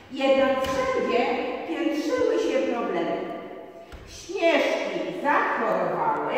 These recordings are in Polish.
Jednak wszędzie piętrzyły się problemy. Śnieżki zachorowały,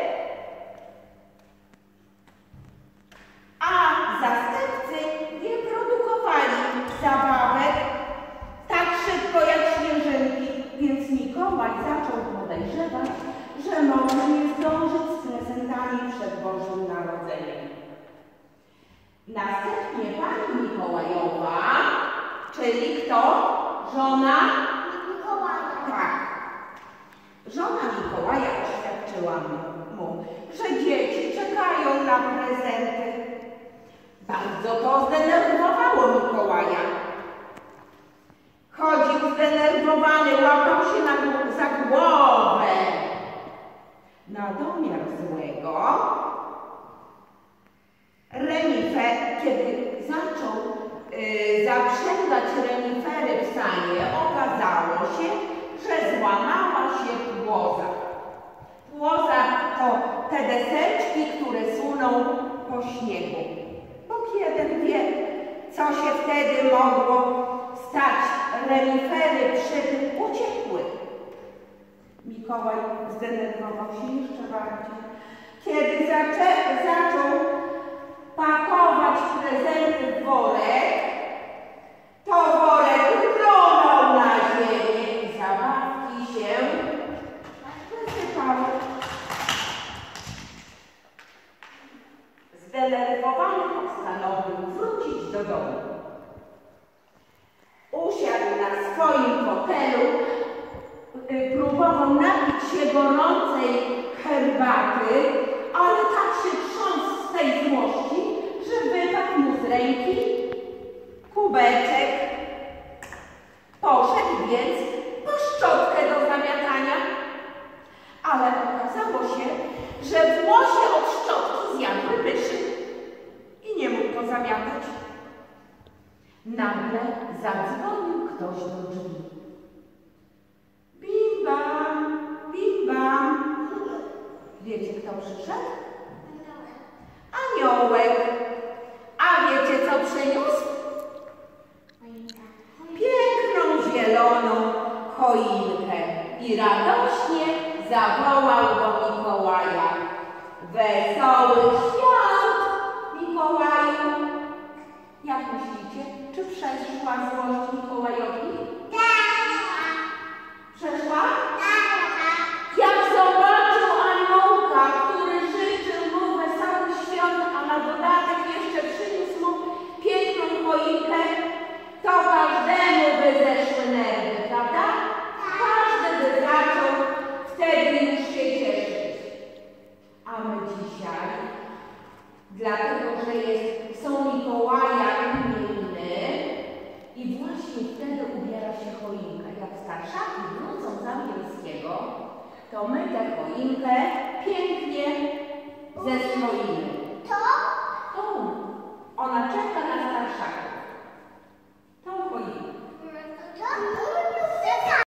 a zastępcy nie produkowali zabawek tak szybko jak śnieżynki, więc Mikołaj zaczął podejrzewać, że może nie zdążyć z prezentami przed Bożym Narodzeniem. Następnie pani Mikołajowa, czyli kto? Żona Mikołaja. Tak. Żona Mikołaja oświadczyła mu, że dzieci czekają na prezenty. Bardzo to zdenerwowało Mikołaja. Chodził zdenerwowany, łapał się za głowę. Na domiar złego kiedy zaczął zaprzęgać renifery w sanie, okazało się, że złamała się płoza. Płoza to te deseczki, które suną po śniegu. Bóg jeden wie, co się wtedy mogło stać. Renifery przy tym uciekły. Mikołaj zdenerwował się jeszcze bardziej. Kiedy zaczął pakować prezenty w worek, to worek runął na ziemię i zabawki się wysypały. Zdenerwowany postanowił wrócić do domu. Usiadł na swoim fotelu, próbował napić się gorącej herbaty, ale tak się trząsł z tej złości, że wypadł mu z ręki kubeczek. Poszedł więc po szczotkę do zamiatania, ale okazało się, że włosie od szczotki zjadły myszy i nie mógł pozamiatać. Nagle zadzwonił ktoś do drzwi. Bim bam, bim bam. Wiecie, kto przyszedł? Aniołek. A wiecie, co przyniósł? Piękną, zieloną choinkę i radośnie zawołał do Mikołaja. Wesołych świąt, Mikołaju! Jak myślicie, czy przeszła złość Mikołajowi? Tak! Przeszła? Tak! Jak zobaczył aniołka, który życzył mu wesołych świąt, a na dodatek jeszcze przyniósł mu piękną choinkę, to każdemu by zeszły nerwy, prawda? Każdy by zaczął wtedy już się cieszyć. A my dzisiaj, dlatego że są Mikołaja imieniny i właśnie wtedy ubiera się choinka. Jak starszaki wrócą z angielskiego, to my tę choinkę pięknie zestroimy.